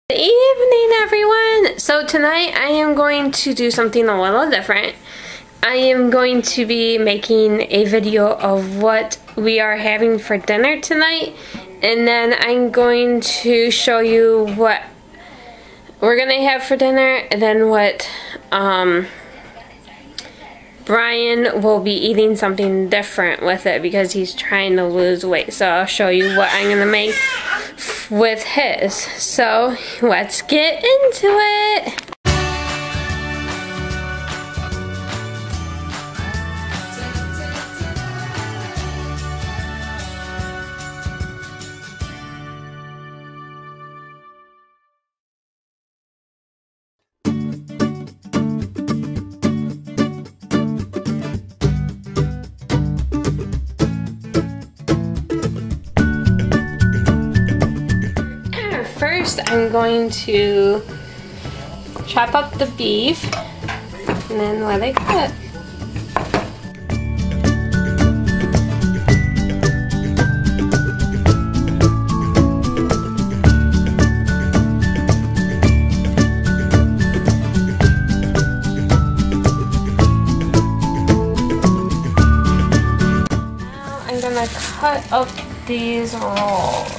Good evening, everyone! So tonight I am going to do something a little different. I am going to be making a video of what we are having for dinner tonight, and then I'm going to show you what we're gonna have for dinner, and then what Brian will be eating something different with it because he's trying to lose weight. So I'll show you what I'm gonna make with his. So let's get into it. I'm going to chop up the beef and then let it cook. Now I'm gonna cut up these rolls.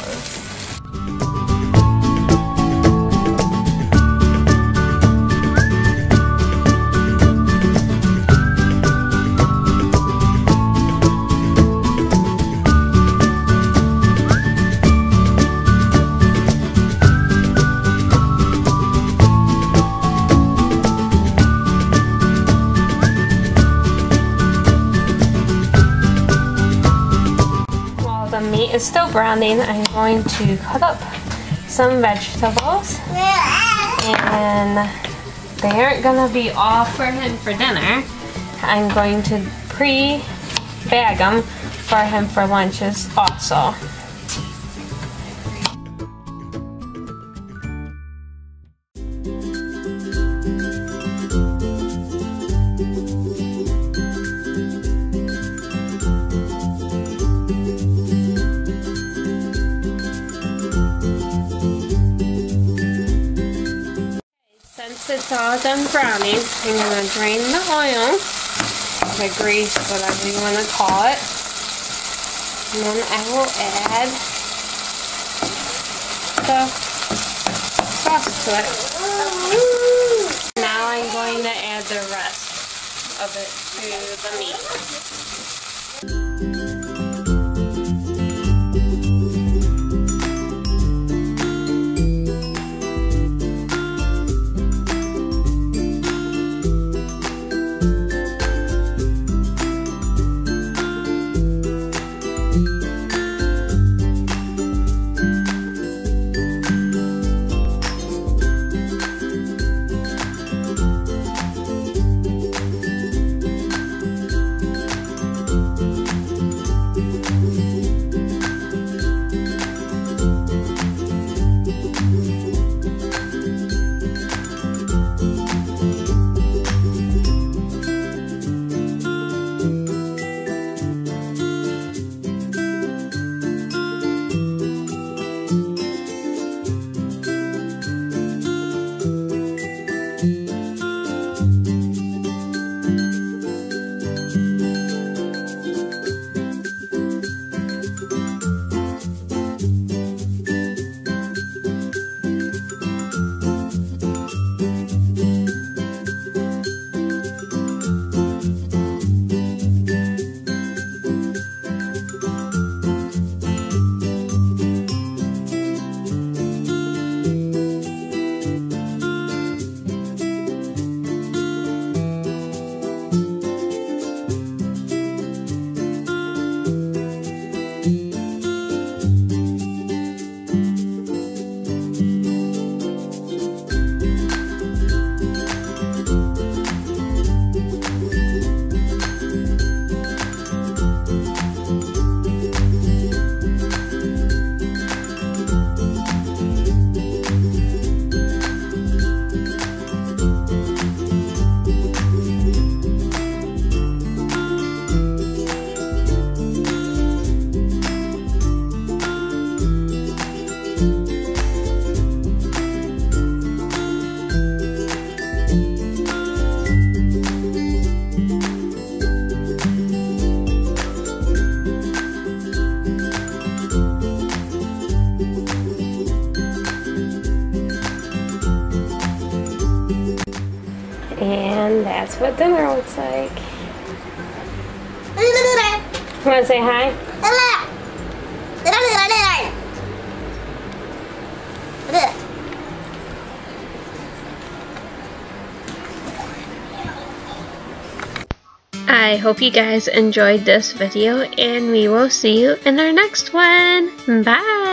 The meat is still browning. I'm going to cut up some vegetables, and they aren't gonna be all for him for dinner. I'm going to pre-bag them for him for lunches also. Since it's all done browning, I'm going to drain the oil, the grease, whatever you want to call it, and then I will add the sauce to it. Now I'm going to add the rest of it to the meat. that's what dinner looks like. Want to say hi? I hope you guys enjoyed this video, and we will see you in our next one. Bye!